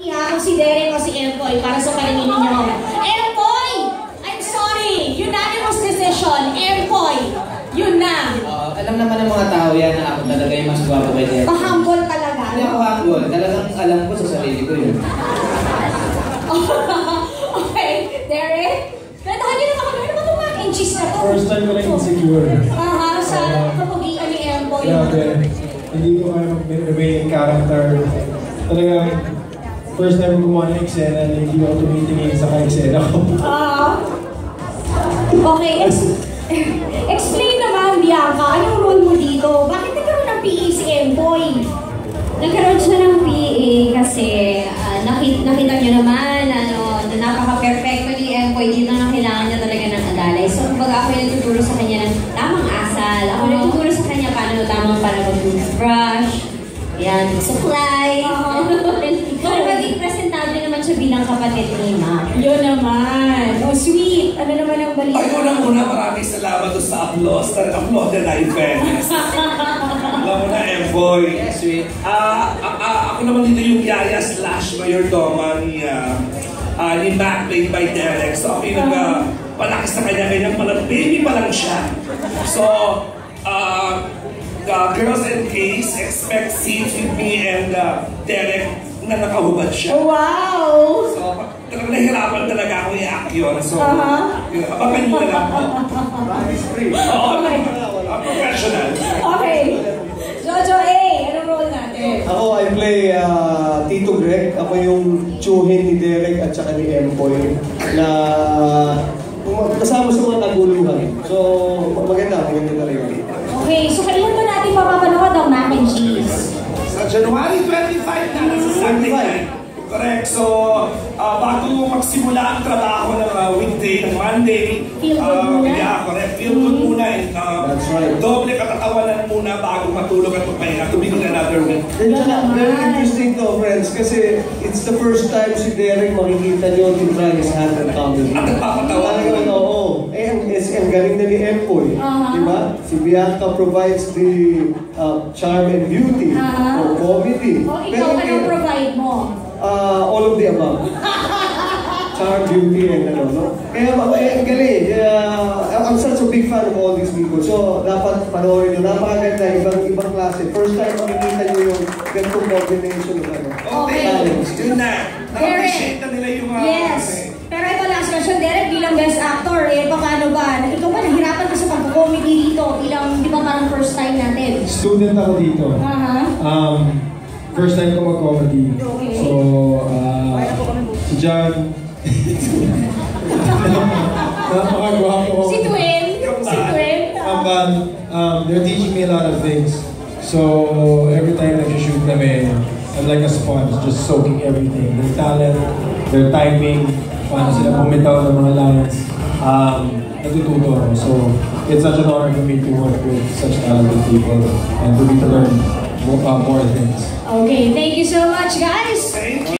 Kung si Derek o si Empoy para sa paningin ninyo. Empoy! I'm sorry! Unanimous decision. Empoy! Yun na! Alam naman ng mga tao yan na ako talaga yung mas guwapo kay Derek. Pahambol talaga. Hindi ako humble. Talagang alam ko sa sarili ko yun. Okay, Derek? Nandahan niyo naman kami. Ano ba itong mac and cheese na to? First time ko na insecure. Sa kapugian ni Empoy. Hindi ko kaya mag-remain character. Talagang first time ko gumawa ng eksena na hindi ako tumitingin sa ka-eksena ko. Okay, explain naman, Bianca, anong role mo dito? Bakit nagkaroon ng PE si Empoy? Nagkaroon siya ng PA kasi nakita niyo naman na napaka-perfecto ni Empoy dito na kailangan niya talaga ng adalay. So, kumbaga ako yung nagtuturo sa kanya ng tamang asal. Ako nagtuturo sa kanya paano tamang para mag-brush. Yan, supply. Pero maging presentable naman siya bilang kapatid ni Ma. Yun naman. Oh, sweet. Ano naman ang balita? Ay, unang-una, maraming salamat doon sa applause. Upload na live fairness. Alam mo na, Empoy. Yes, sweet. Ako naman dito yung yaya / mayordoma ni Mac, played by Derek. So, ako yung nagpalaki sa kanya. Kaya baby pa lang siya. So, Girls and Gays, expect scenes with me and Derek na nakahubad siya. Wow! So, talagang nahirapan talaga ako i-act yun. So, abangan nyo na lang po. Oo, I'm professional. Okay. Jojo A, anong role natin? Ako, I play Tito Greg. Ako yung tsuhin ni Derek at saka ni Empoy na kasama sa mga naguluhan. So, maganda na rin. Okay, so kailan ba natin mapapanood ang mac and cheese? Sa January 25 na, sa Sunday night. Correct. So, bago magsimula ang trabaho ng weekday, ng Monday, Feel good muna? Yeah, correct. Feel good muna. That's right. Doble katatawanan muna bago matulog at magpahinga to begin another week. Very interesting to, friends, kasi it's the first time si Derek makikita niyo to try his hand at comedy. At nagpapatawa ko. Oo. And galing na ni Empoy. Diba? Si Bianca provides the charm and beauty for comedy. O ikaw, anong provide mo? All of the above. Charm, beauty, and no? Kaya ang galing. I'm such a big fan of all these people. So, dapat panoorin nyo. Napakaganda, ibang klase. First time makikita nyo yung ganitong combination ng Okay. Yun na. Na-appreciate na nila yung... Yes. Pero ito last question, Derek, bilang best actor, paano ba? Ikaw ba, nahirapan ka sa pag-comedy dito? Di ba parang first time natin? Student ako dito. First time ko mag-comedy. Okay. So, si John, napakagwapo ko. Si Twin. They're teaching me a lot of things. So, every time nag-shoot kami, I'm like a sponge, just soaking everything. Their talent, their timing, paano sila bumitaw ng mga lines. Natututo ako. So, it's such an honor for me to work with such talented people and for me to learn more things. Okay, thank you so much, guys.